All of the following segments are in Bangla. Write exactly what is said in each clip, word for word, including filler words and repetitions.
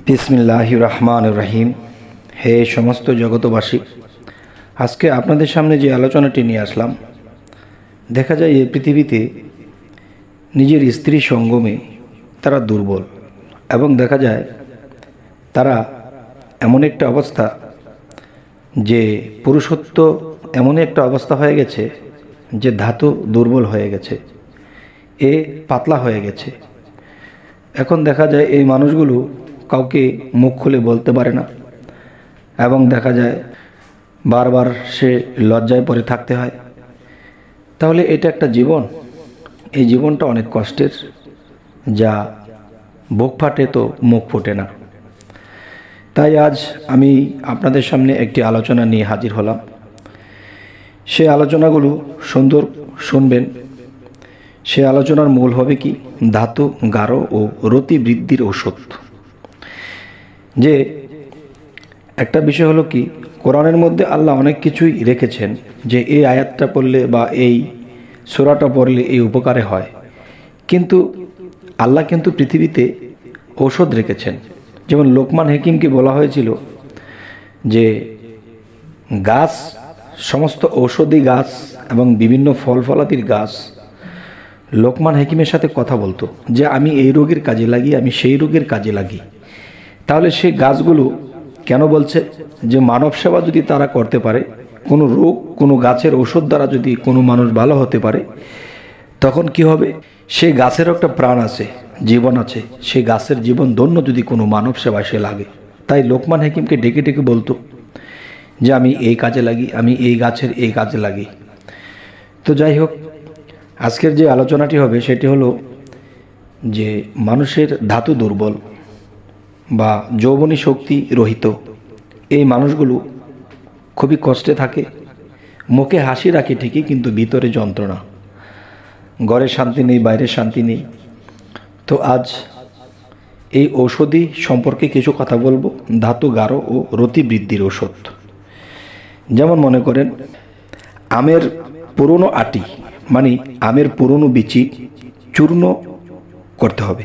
বিসমিল্লাহির রহমানির রহিম। হে সমস্ত জগতবাসী, আজকে আপনাদের সামনে যে আলোচনাটি নিয়ে আসলাম, দেখা যায় এই পৃথিবীতে নিজের স্ত্রী সঙ্গমে তারা দুর্বল, এবং দেখা যায় তারা এমন একটা অবস্থা যে পুরুষত্ব এমন একটা অবস্থা হয়ে গেছে যে ধাতু দুর্বল হয়ে গেছে, এ পাতলা হয়ে গেছে। এখন দেখা যায় এই মানুষগুলো কাউকে মুখ খুলে বলতে পারে না, এবং দেখা যায় বারবার সে লজ্জায় পড়ে থাকতে হয়। তাহলে এটা একটা জীবন, এই জীবনটা অনেক কষ্টের, যা বুক ফাটে তো মুখ ফোটে না। তাই আজ আমি আপনাদের সামনে একটি আলোচনা নিয়ে হাজির হলাম। সে আলোচনাগুলো সুন্দর শুনবেন। সে আলোচনার মূল হবে কি, ধাতু গাঢ় ও রতি বৃদ্ধির ঔষধ। যে একটা বিষয় হলো কি, কোরআনের মধ্যে আল্লাহ অনেক কিছুই রেখেছেন যে এই আয়াতটা পড়লে বা এই সূরাটা পড়লে এই উপকারে হয়, কিন্তু আল্লাহ কিন্তু পৃথিবীতে ঔষধ রেখেছেন। যেমন লোকমান হাকিমকে বলা হয়েছিল যে গাছ, সমস্ত ঔষধি গাছ এবং বিভিন্ন ফল ফলাদির গাছ লোকমান হাকিমের সাথে কথা বলতো যে আমি এই রোগের কাজে লাগি, আমি সেই রোগের কাজে লাগি। তাহলে সেই গাছগুলো কেন বলছে যে মানব সেবা যদি তারা করতে পারে, কোনো রোগ কোনো গাছের ঔষধ দ্বারা যদি কোনো মানুষ ভালো হতে পারে, তখন কি হবে, সেই গাছের একটা প্রাণ আছে, জীবন আছে, সেই গাছের জীবন ধন্য যদি কোনো মানব সেবা সে লাগে। তাই লোকমান হাকিমকে ডেকে ডেকে বলতো যে আমি এই কাজে লাগি, আমি এই গাছের এই কাজে লাগি। তো যাই হোক, আজকের যে আলোচনাটি হবে সেটি হলো যে মানুষের ধাতু দুর্বল বা যৌবনী শক্তি রহিত এই মানুষগুলো খুবই কষ্টে থাকে। মুখে হাসি রাখে ঠিকই, কিন্তু ভিতরে যন্ত্রণা, ঘরে শান্তি নেই, বাইরে শান্তি নেই। তো আজ এই ঔষধি সম্পর্কে কিছু কথা বলবো, ধাতু গাঢ় ও রতি বৃদ্ধির ঔষধ। যেমন মনে করেন আমের পুরনো আটি, মানে আমের পুরনো বিচি চূর্ণ করতে হবে,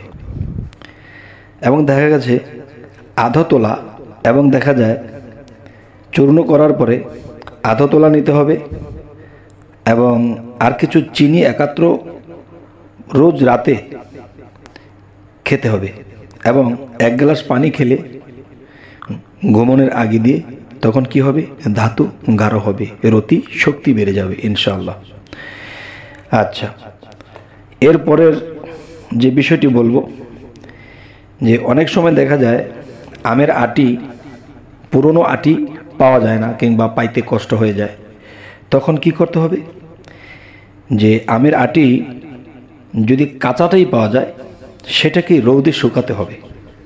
এবং দেখা গেছে আধা তোলা, এবং দেখা যায় চূর্ণ করার পরে আধা তোলা নিতে হবে, এবং আর কিছু চিনি একাত্র রোজ রাতে খেতে হবে, এবং এক গ্লাস পানি খেলে ঘুমনের আগে দিয়ে, তখন কি হবে, ধাতু গাঢ় হবে, রতি শক্তি বেড়ে যাবে ইনশাআল্লাহ। আচ্ছা, এরপরের যে বিষয়টি বলবো যে অনেক সময় দেখা যায় আমের আটি, পুরনো আটি পাওয়া যায় না কিংবা পাইতে কষ্ট হয়ে যায়। তখন কি করতে হবে, যে আমের আটি যদি কাঁচাটাই পাওয়া যায় সেটাকে রৌদে শুকাতে হবে।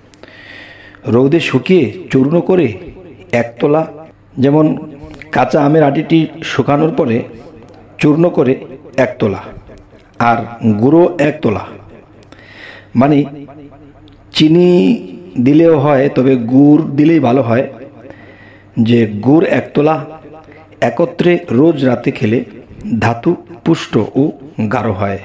রৌদে শুকিয়ে চূর্ণ করে একতলা, যেমন কাঁচা আমের আটিটি শুকানোর পরে চূর্ণ করে একতলা, আর গুঁড়ো একতলা, মানে চিনি দিলেও হয়, তবে গুড় দিলেই ভালো হয়। যে গুড় একতলা একত্রে রোজ রাতে খেলে ধাতু পুষ্ট ও গাঢ় হয়।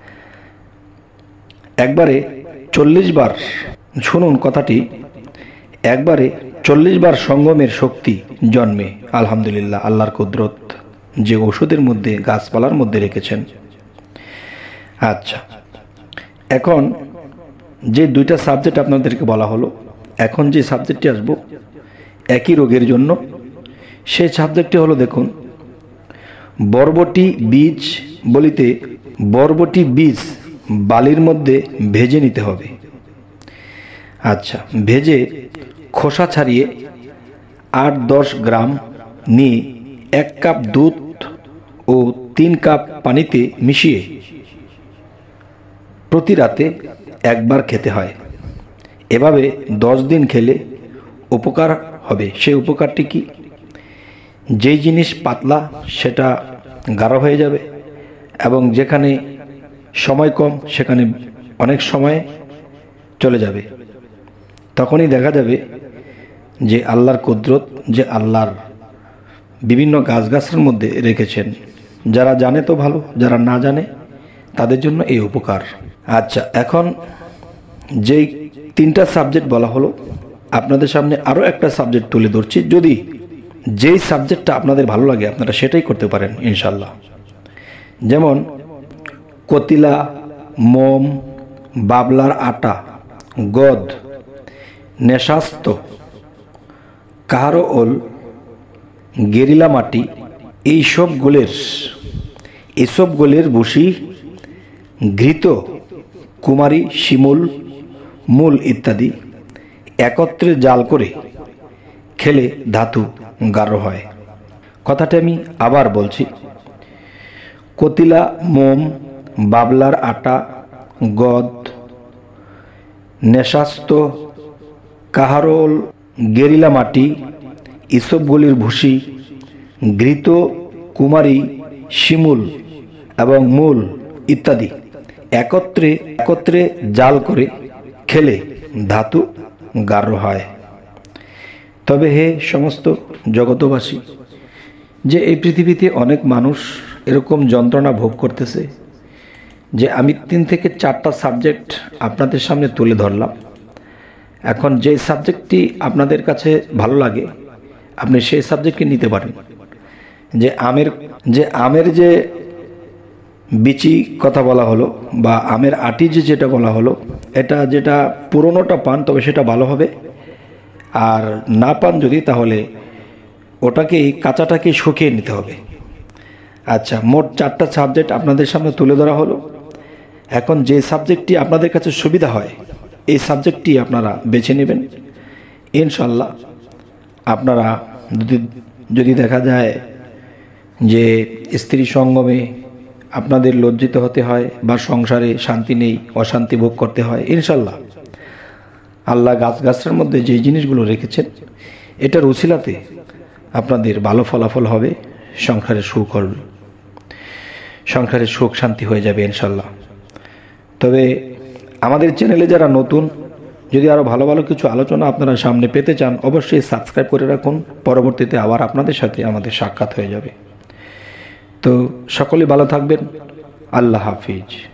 একবারে চল্লিশ বার, শুনুন কথাটি, একবারে চল্লিশ বার সঙ্গমের শক্তি জন্মে। আলহামদুলিল্লাহ, আল্লাহর কুদরত যে ঔষধের মধ্যে, গাছপালার মধ্যে রেখেছেন। আচ্ছা, এখন যে দুইটা সাবজেক্ট আপনাদেরকে বলা হলো, এখন যে সাবজেক্টটি আসবো একই রোগের জন্য, সেই সাবজেক্টটি হলো, দেখুন, বরবটি বীজ বলিতে বরবটি বীজ বালির মধ্যে ভেজে নিতে হবে। আচ্ছা, ভেজে খোসা ছাড়িয়ে আট দশ গ্রাম নিয়ে এক কাপ দুধ ও তিন কাপ পানিতে মিশিয়ে প্রতি রাতে একবার খেতে হয়। এভাবে দশ দিন খেলে উপকার হবে। সেই উপকারটি কি, যেই জিনিস পাতলা সেটা গাঢ় হয়ে যাবে, এবং যেখানে সময় কম সেখানে অনেক সময় চলে যাবে। তখনই দেখা যাবে যে আল্লাহর কুদরত, যে আল্লাহর বিভিন্ন গাছগাছের মধ্যে রেখেছেন। যারা জানে তো ভালো, যারা না জানে তাদের জন্য এই উপকার। আচ্ছা, এখন যেই তিনটা সাবজেক্ট বলা হলো, আপনাদের সামনে আরও একটা সাবজেক্ট তুলে ধরছি। যদি যেই সাবজেক্টটা আপনাদের ভালো লাগে আপনারা সেটাই করতে পারেন ইনশাল্লাহ। যেমন কতিলা, মোম, বাবলার আটা, গদ, নেশাস্ত, কাহারো ওল, গেরিলা মাটি, এইসব গোলের এসব গোলের বসি, ঘৃত, কুমারী, শিমুল, মূল ইত্যাদি একত্রে জাল করে খেলে ধাতু গাঢ় হয়। কথাটা আমি আবার বলছি। কতিলা, মোম, বাবলার আটা, গদ, নেশাস্ত, কাহারোল, গেরিলা মাটি, ইসবগুলির ভুসি, ঘৃত, কুমারী, শিমুল এবং মূল ইত্যাদি একত্রে একত্রে জাল করে খেলে ধাতু গাঢ় হয়। তবে হে সমস্ত জগতবাসী, যে এই পৃথিবীতে অনেক মানুষ এরকম যন্ত্রণা ভোগ করতেছে, যে আমি তিন থেকে চারটা সাবজেক্ট আপনাদের সামনে তুলে ধরলাম। এখন যে সাবজেক্টটি আপনাদের কাছে ভালো লাগে আপনি সেই সাবজেক্টকে নিতে পারেন। যে আমের যে আমের যে বিচি কথা বলা হলো বা আমের আটি যে যেটা বলা হলো, এটা যেটা পুরনোটা পান তবে সেটা ভালো হবে, আর না পান যদি তাহলে ওটাকেই কাঁচাটাকেই শুকিয়ে নিতে হবে। আচ্ছা, মোট চারটা সাবজেক্ট আপনাদের সামনে তুলে ধরা হলো। এখন যে সাবজেক্টটি আপনাদের কাছে সুবিধা হয় এই সাবজেক্টটি আপনারা বেছে নেবেন ইনশাল্লাহ। আপনারা যদি যদি দেখা যায় যে স্ত্রী সঙ্গমে আপনাদের লজ্জিত হতে হয় বা সংসারে শান্তি নেই, অশান্তি ভোগ করতে হয়, ইনশাল্লাহ আল্লাহ গাছগাছার মধ্যে যে জিনিসগুলো রেখেছেন এটার উছিলাতে আপনাদের ভালো ফলাফল হবে, সংসারে সুখ হবে, সংসারে সুখ শান্তি হয়ে যাবে ইনশাল্লাহ। তবে আমাদের চ্যানেলে যারা নতুন, যদি আরও ভালো ভালো কিছু আলোচনা আপনারা সামনে পেতে চান অবশ্যই সাবস্ক্রাইব করে রাখুন। পরবর্তীতে আবার আপনাদের সাথে আমাদের সাক্ষাৎ হয়ে যাবে। তো সকলে ভালো থাকবেন। আল্লাহ হাফিজ।